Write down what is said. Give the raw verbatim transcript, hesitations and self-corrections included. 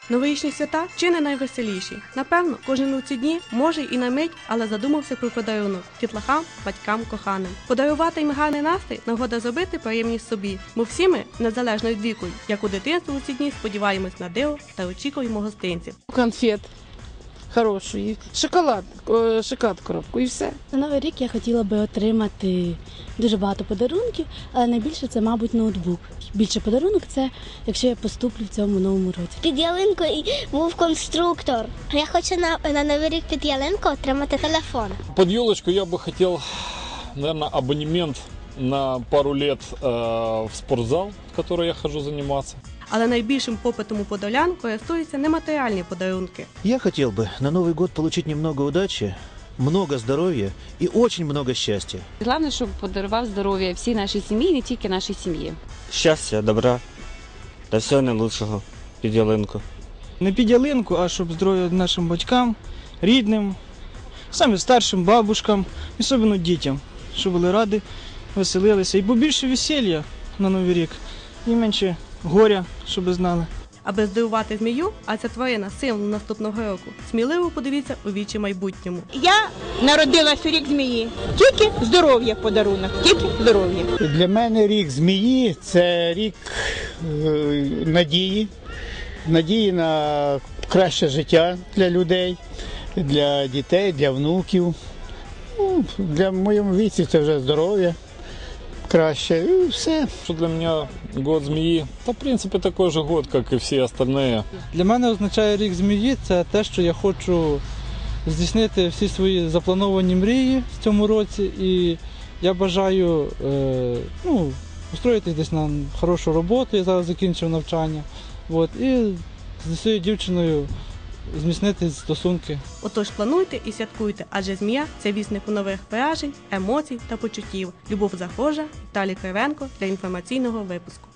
Новорічні свята чи не найвеселіші. Напевно, кожен у ці дні може і на мить, але задумався про подарунок дітлахам, батькам, коханим. Подарувати їм гарний настрій – нагода зробити приємність собі. Бо всі ми, незалежно від віку, як у дитинстві у ці дні, сподіваємось на диво та очікуємо гостинців. Конфет хороший, шоколад, шоколад коробку і все. На Новий рік я хотіла би отримати дуже багато подарунків, але найбільше це, мабуть, ноутбук. Більше подарунок – це, якщо я поступлю в цьому новому році. Під ялинку був конструктор. Я хочу на, на Новий рік під ялинку отримати телефон. Под елочку я бы хотел, наверное, абонемент на пару лет э, в спортзал, в который я хожу заниматься. Але найбільшим попитом у подолян користуються нематеріальні подарунки. Я хотел бы на Новый год получить немного удачи, много здоровья и очень много счастья. Головне, щоб подарував здоров'я всій нашій сім'ї, не тільки нашій сім'ї. Щастя, добра та всього найкращого під ялинку. Не під ялинку, а щоб здоров'я нашим батькам, рідним, самим старшим, бабушкам, особливо дітям, щоб були раді, веселилися. І побільше весілля на Новий рік, і менше горя, щоб знали. Аби здивувати змію, а ця тварина – символ наступного року, сміливо подивіться у вічі майбутньому. Я народилась у рік змії. Тільки здоров'я подарунок, тільки здоров'я. Для мене рік змії – це рік е, надії, надії на краще життя для людей, для дітей, для внуків. Ну, для моєму віці це вже здоров'я краще і все. Что для меня год змеи, то в принципе такой же год, как и все остальные. Для мене означає рік змії – це те, що я хочу здійснити всі свої заплановані мрії в цьому році. І я бажаю е, ну, устроїтись десь на хорошу роботу, я зараз закінчив навчання. От, і зі своєю дівчиною зміцнити стосунки. Отож плануйте і святкуйте, адже змія – це вісник нових вражень, емоцій та почуттів. Любов Захожа, Віталій Кривенко для інформаційного випуску.